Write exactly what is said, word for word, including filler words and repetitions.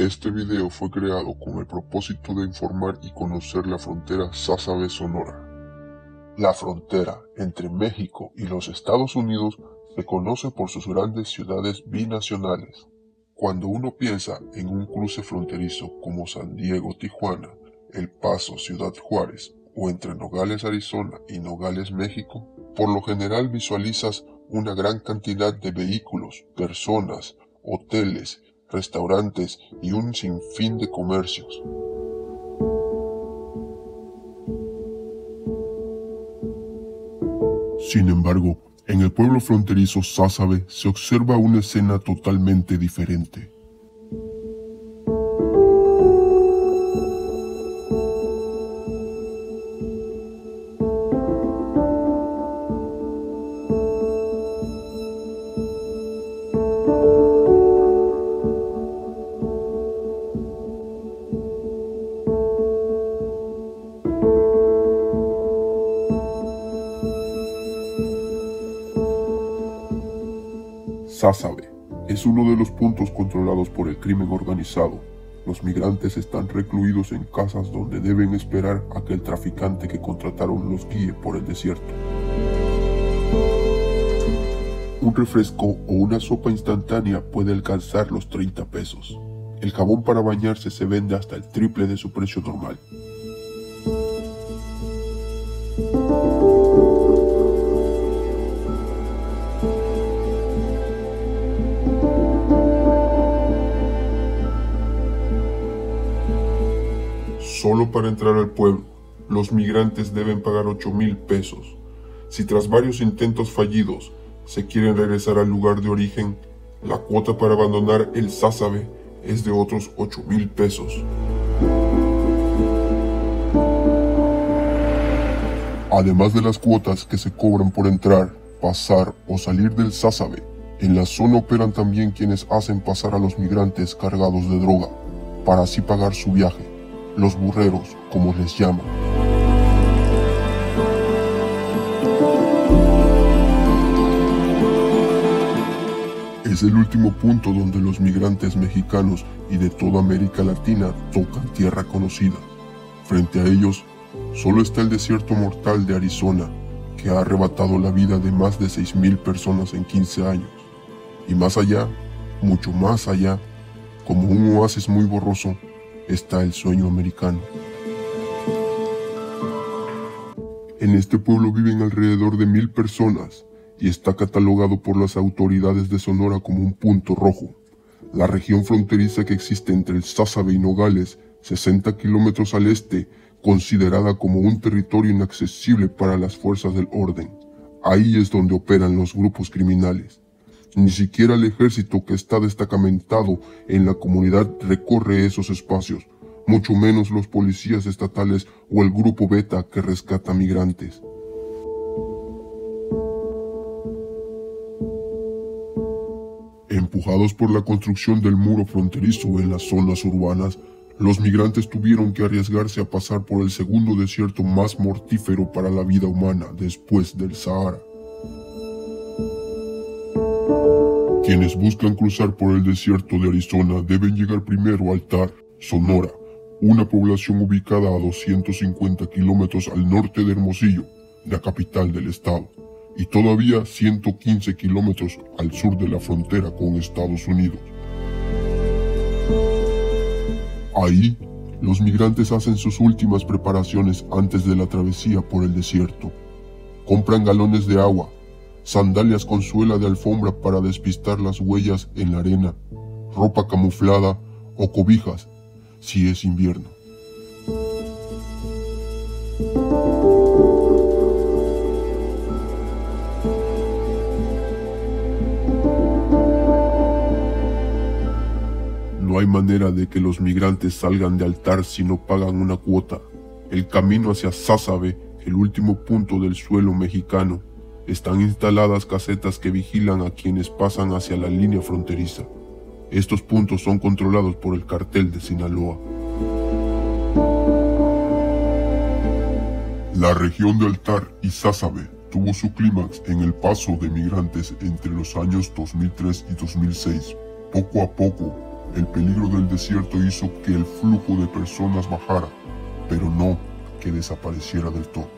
Este video fue creado con el propósito de informar y conocer la frontera Sázabe-Sonora. La frontera entre México y los Estados Unidos se conoce por sus grandes ciudades binacionales. Cuando uno piensa en un cruce fronterizo como San Diego-Tijuana, El Paso-Ciudad Juárez o entre Nogales, Arizona y Nogales, México, por lo general visualizas una gran cantidad de vehículos, personas, hoteles, restaurantes y un sinfín de comercios. Sin embargo, en el pueblo fronterizo Sázabe se observa una escena totalmente diferente. Sázabe es uno de los puntos controlados por el crimen organizado. Los migrantes están recluidos en casas donde deben esperar a que el traficante que contrataron los guíe por el desierto. Un refresco o una sopa instantánea puede alcanzar los treinta pesos. El jabón para bañarse se vende hasta el triple de su precio normal. Solo para entrar al pueblo, los migrantes deben pagar ocho mil pesos. Si tras varios intentos fallidos se quieren regresar al lugar de origen, la cuota para abandonar el Sázabe es de otros ocho mil pesos. Además de las cuotas que se cobran por entrar, pasar o salir del Sázabe, en la zona operan también quienes hacen pasar a los migrantes cargados de droga, para así pagar su viaje. Los burreros, como les llaman. Es el último punto donde los migrantes mexicanos y de toda América Latina tocan tierra conocida. Frente a ellos, solo está el desierto mortal de Arizona, que ha arrebatado la vida de más de seis mil personas en quince años. Y más allá, mucho más allá, como un oasis muy borroso, está el sueño americano. En este pueblo viven alrededor de mil personas y está catalogado por las autoridades de Sonora como un punto rojo. La región fronteriza que existe entre el Sázabe y Nogales, sesenta kilómetros al este, considerada como un territorio inaccesible para las fuerzas del orden. Ahí es donde operan los grupos criminales. Ni siquiera el ejército que está destacamentado en la comunidad recorre esos espacios, mucho menos los policías estatales o el grupo Beta que rescata migrantes. Empujados por la construcción del muro fronterizo en las zonas urbanas, los migrantes tuvieron que arriesgarse a pasar por el segundo desierto más mortífero para la vida humana después del Sahara. Quienes buscan cruzar por el desierto de Arizona deben llegar primero al Tar, Sonora, una población ubicada a doscientos cincuenta kilómetros al norte de Hermosillo, la capital del estado, y todavía ciento quince kilómetros al sur de la frontera con Estados Unidos. Ahí, los migrantes hacen sus últimas preparaciones antes de la travesía por el desierto. Compran galones de agua, sandalias con suela de alfombra para despistar las huellas en la arena, ropa camuflada o cobijas si es invierno. No hay manera de que los migrantes salgan de Altar si no pagan una cuota. El camino hacia Sázabe, el último punto del suelo mexicano, están instaladas casetas que vigilan a quienes pasan hacia la línea fronteriza. Estos puntos son controlados por el cartel de Sinaloa. La región de Altar y Sázabe tuvo su clímax en el paso de migrantes entre los años dos mil tres y dos mil seis. Poco a poco, El peligro del desierto hizo que el flujo de personas bajara, pero no que desapareciera del todo.